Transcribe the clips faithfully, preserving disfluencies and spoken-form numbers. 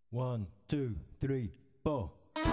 One, two, three, four.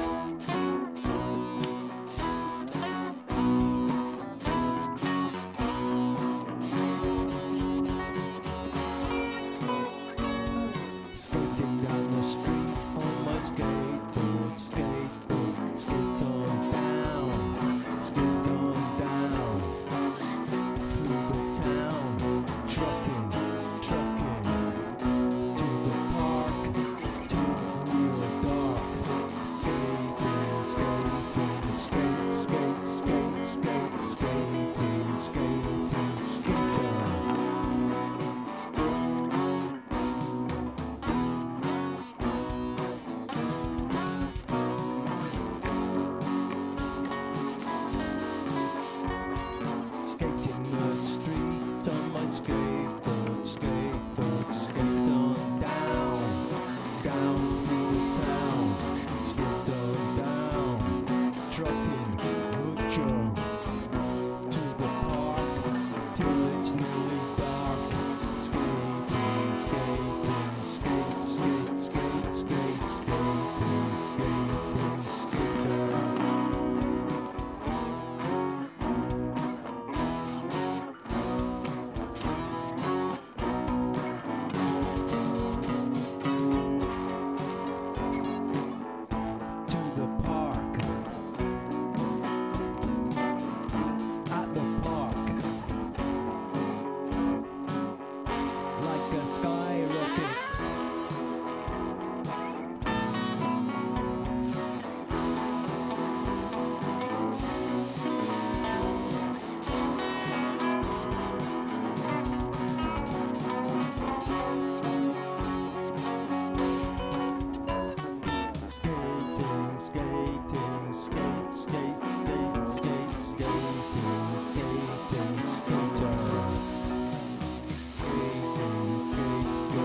Skating down the street on my skateboard, skateboard, skate on down, skate on down, through the town, trucking, trucking, to the park, till real dark, skating, skating, skate, skate, skate, skate, skating, skating, skater. Skating the street on my skateboard, skateboard, skate on down, down through the town, skate on down, trucking mucho, to the park, till it's nearly dark, skating, skating, skate, skate, skate, skate, skating, skating, skater. Skyrocket. Skating, skating, skate, skate, skate, skate, skating, skating, skater. Skate, skate.